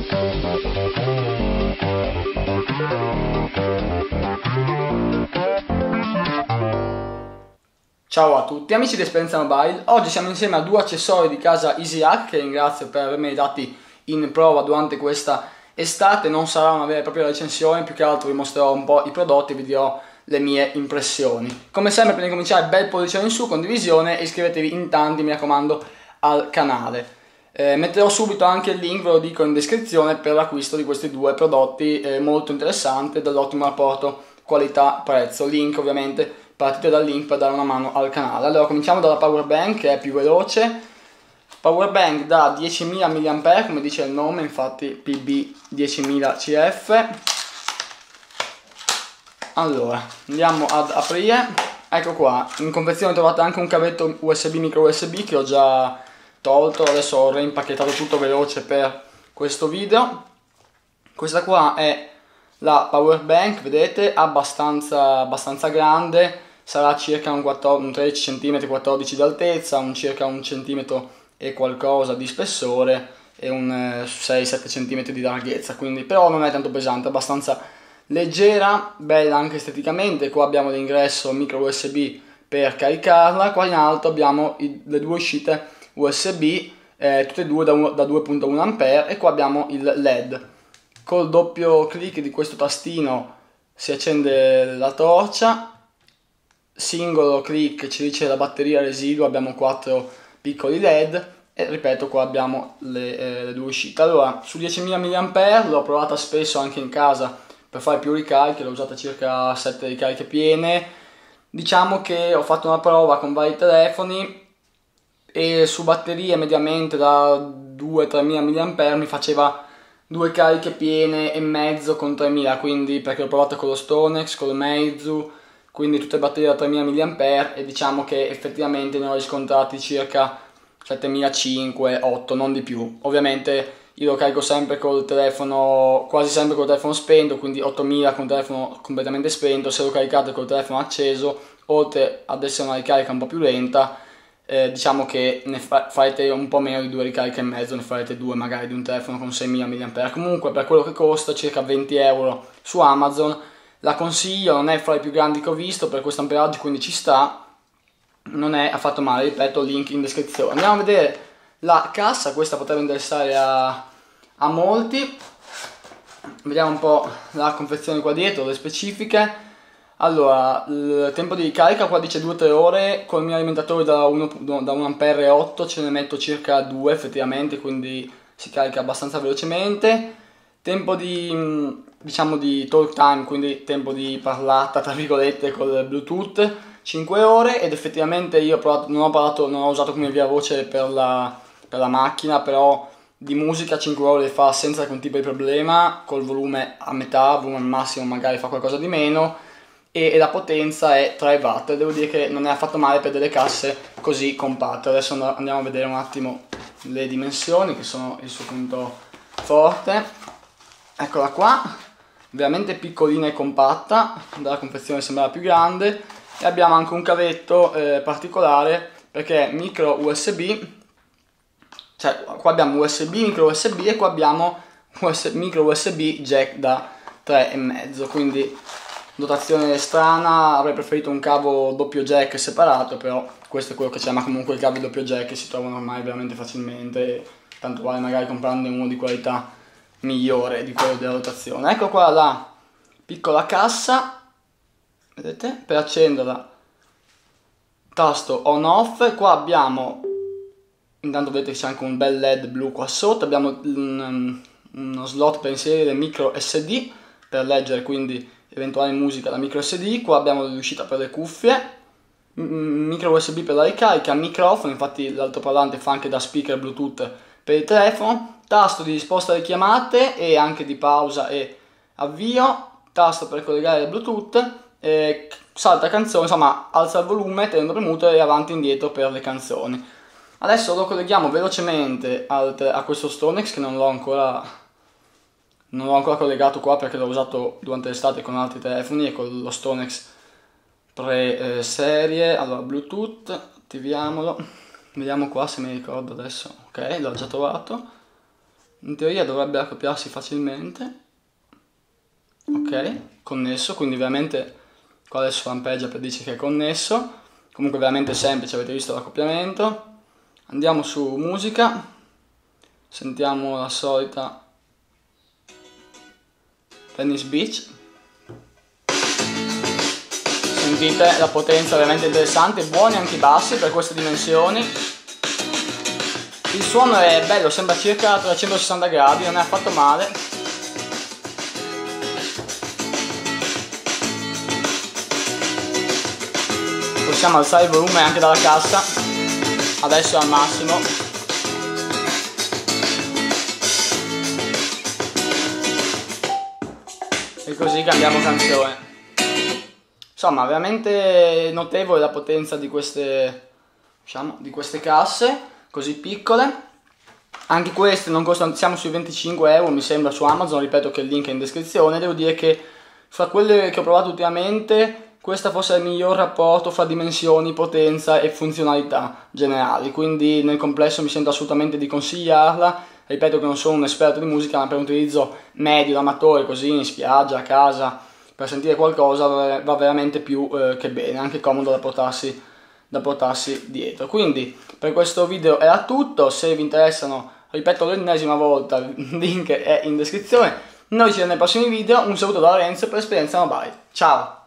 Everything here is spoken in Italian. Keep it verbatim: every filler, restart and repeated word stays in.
Ciao a tutti amici di Esperienza Mobile, oggi siamo insieme a due accessori di casa EasyHack che ringrazio per avermi dati in prova durante questa estate. Non sarà una vera e propria recensione, più che altro vi mostrerò un po' i prodotti e vi dirò le mie impressioni. Come sempre, prima di cominciare, bel pollice in su, condivisione e iscrivetevi in tanti, mi raccomando, al canale. Eh, metterò subito anche il link, ve lo dico in descrizione, per l'acquisto di questi due prodotti eh, molto interessante, dall'ottimo rapporto qualità-prezzo. Link ovviamente, partite dal link per dare una mano al canale. Allora cominciamo dalla power bank, che è più veloce. Power bank da diecimila milliampere, come dice il nome, infatti P B diecimila C F. Allora andiamo ad aprire. Ecco qua, in confezione trovate anche un cavetto U S B, micro U S B, che ho già tolto, adesso ho reimpacchettato tutto veloce per questo video. Questa qua è la power bank, vedete, abbastanza, abbastanza grande, sarà circa un, quattordici, un tredici centimetri, quattordici di altezza, un circa un centimetro e qualcosa di spessore e un sei sette centimetri di larghezza, quindi però non è tanto pesante, abbastanza leggera, bella anche esteticamente. Qua abbiamo l'ingresso micro U S B per caricarla, qua in alto abbiamo i, le due uscite U S B, eh, tutte e due da, da due virgola uno ampere, e qua abbiamo il L E D. Col doppio clic di questo tastino si accende la torcia, singolo clic ci dice la batteria residua, abbiamo quattro piccoli L E D e ripeto qua abbiamo le, eh, le due uscite. Allora, su diecimila milliampere l'ho provata spesso anche in casa per fare più ricariche, l'ho usata circa sette ricariche piene. Diciamo che ho fatto una prova con vari telefoni e su batterie mediamente da due tre mila milliampere mi faceva due cariche piene e mezzo con tremila, quindi perché l'ho provato con lo Stonex, con il Meizu, quindi tutte batterie da tremila milliampere, e diciamo che effettivamente ne ho riscontrati circa settemilacinquecento, otto, non di più. Ovviamente io lo carico sempre col telefono, quasi sempre col telefono spento, quindi ottomila con il telefono completamente spento. Se lo caricate col telefono acceso, oltre ad essere una ricarica un po' più lenta, eh, diciamo che ne fa farete un po' meno di due ricariche e mezzo, ne farete due magari di un telefono con seimila milliampere. Comunque per quello che costa, circa venti euro su Amazon, la consiglio, non è fra i più grandi che ho visto per questo amperaggio, quindi ci sta, non è affatto male, ripeto, link in descrizione. Andiamo a vedere la cassa, questa potrebbe interessare a, a molti. Vediamo un po' la confezione qua dietro, le specifiche. Allora, il tempo di ricarica qua dice due tre ore, con il mio alimentatore da uno ampere e otto ce ne metto circa due effettivamente, quindi si carica abbastanza velocemente. Tempo di, diciamo, di talk time, quindi tempo di parlata tra virgolette col Bluetooth, cinque ore, ed effettivamente io ho provato, non ho parlato, non ho usato come via voce per la, per la macchina, però di musica cinque ore le fa senza alcun tipo di problema, col volume a metà, volume al massimo magari fa qualcosa di meno, e, e la potenza è tre watt. Devo dire che non è affatto male per delle casse così compatte. Adesso andiamo a vedere un attimo le dimensioni, che sono il suo punto forte. Eccola qua, veramente piccolina e compatta, dalla confezione sembrava più grande, e abbiamo anche un cavetto eh, particolare perché è micro U S B, cioè qua abbiamo U S B, micro U S B, e qua abbiamo U S B, micro U S B jack da tre e mezzo, quindi dotazione strana. Avrei preferito un cavo doppio jack separato, però questo è quello che c'è, ma comunque i cavi doppio jack si trovano ormai veramente facilmente, tanto vale magari comprarne uno di qualità migliore di quello della dotazione. Ecco qua la piccola cassa, vedete, per accenderla tasto on off. Qua abbiamo, intanto vedete che c'è anche un bel L E D blu qua sotto, abbiamo un, uno slot per inserire micro S D per leggere quindi eventuale musica da micro S D. Qua abbiamo l'uscita per le cuffie, micro U S B per la ricarica, microfono, infatti l'altoparlante fa anche da speaker Bluetooth per il telefono, tasto di risposta alle chiamate e anche di pausa e avvio, tasto per collegare il Bluetooth, eh, salta canzone, insomma alza il volume tenendo premuto e avanti e indietro per le canzoni. Adesso lo colleghiamo velocemente al, a questo Stonex, che non l'ho ancora non l'ho ancora collegato qua perché l'ho usato durante l'estate con altri telefoni e con lo Stonex pre serie. Allora, Bluetooth, attiviamolo, vediamo qua se mi ricordo adesso. Ok, l'ho già trovato. in teoria dovrebbe accoppiarsi facilmente. Ok, connesso, quindi veramente qua adesso lampeggia per dirci che è connesso. Comunque veramente semplice, avete visto l'accoppiamento. Andiamo su musica, sentiamo la solita Venice Beach. Sentite la potenza veramente interessante, buoni anche i bassi per queste dimensioni. Il suono è bello, sembra circa trecentosessanta gradi, non è affatto male. Possiamo alzare il volume anche dalla cassa, adesso è al massimo. E così cambiamo canzone. Insomma, veramente notevole la potenza di queste, diciamo, di queste casse così piccole. Anche queste non costano, siamo sui venticinque euro mi sembra su Amazon, ripeto che il link è in descrizione. Devo dire che fra quelle che ho provato ultimamente questa forse è il miglior rapporto fra dimensioni, potenza e funzionalità generali, quindi nel complesso mi sento assolutamente di consigliarla. Ripeto che non sono un esperto di musica, ma per un utilizzo medio, da amatore, così in spiaggia, a casa, per sentire qualcosa va veramente più eh, che bene, anche comodo da portarsi, da portarsi dietro. Quindi per questo video era tutto, se vi interessano, ripeto l'ennesima volta, il link è in descrizione. Noi ci vediamo nei prossimi video, un saluto da Lorenzo per Esperienza Mobile, ciao!